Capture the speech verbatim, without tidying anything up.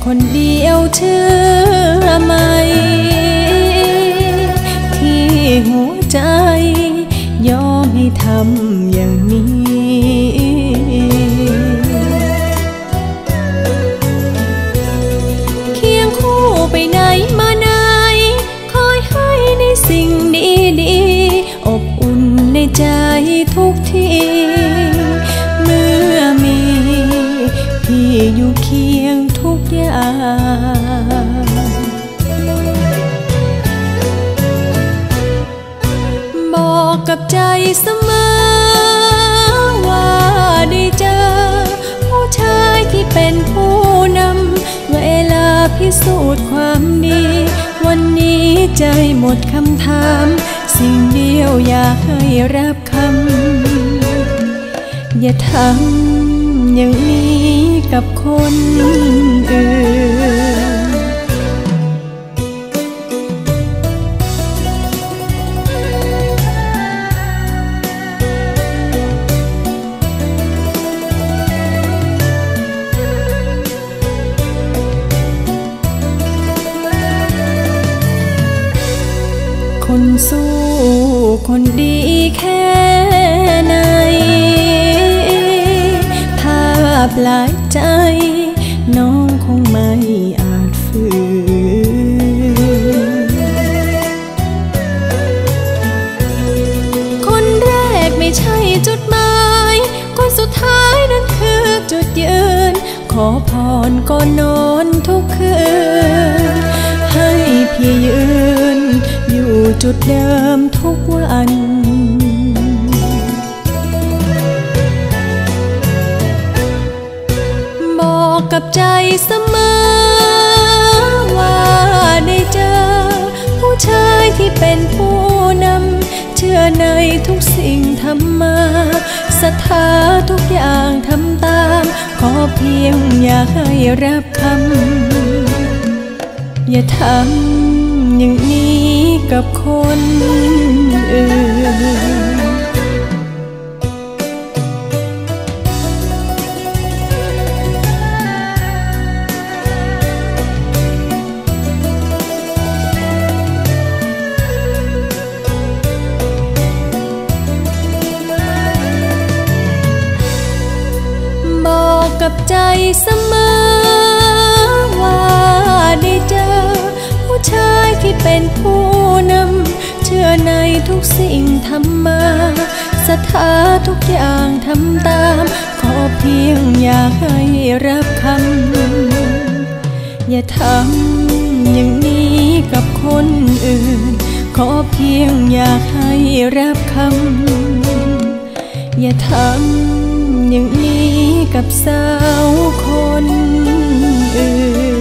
คนเดียวเชื่อไหมที่หัวใจยอมให้ทำอย่างนี้เคียงคู่ไปไหนมาไหนคอยให้ในสิ่งดีๆอบอุ่นในใจทุกทีเมื่อมีพี่อยู่เคียงทุกอย่างบอกกับใจเสมอว่าได้เจอผู้ชายที่เป็นผู้นำเวลาพิสูจน์ความดีวันนี้ใจหมดคำถามสิ่งเดียวอยากให้รับคำอย่าทำอย่างนี้กับคนอื่นคนสู้คนดีแค่ไหนถ้าปลายใจน้องคงไม่อาจฝืนคนแรกไม่ใช่จุดหมายคนสุดท้ายนั้นคือจุดยืนขอพรก่อนนอนทุกคืนให้พี่ยืนอยู่จุดเดิมทุกวันบอกกับใจเสมอว่าได้เจอผู้ชายที่เป็นผู้นำเชื่อในทุกสิ่งทำมาศรัทธาทุกอย่างทำตามขอเพียงอยากให้รับคำอย่าทำอย่างนี้กับคนอื่นบอกกับใจเสมอว่าได้เจอผู้ชายที่เป็นผู้นำเชื่อในทุกสิ่งทำมาศรัทธาทุกอย่างทำตามขอเพียงอยากให้รับคำอย่าทำอย่างนี้กับคนอื่นขอเพียงอยากให้รับคำอย่าทำอย่างนี้กับสาวคนอื่น